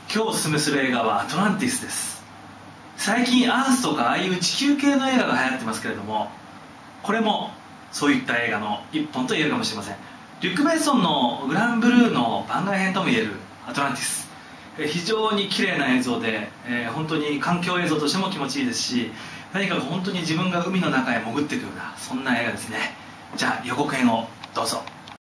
今日おすすめする映画はアトランティスです。最近アースとかああいう地球系の映画が流行ってますけれども、これもそういった映画の一本と言えるかもしれません。リュック・ベイソンのグランブルーの番外編とも言えるアトランティス、非常に綺麗な映像で、本当に環境映像としても気持ちいいですし、何か本当に自分が海の中へ潜っていくようなそんな映画ですね。じゃあ予告編をどうぞ。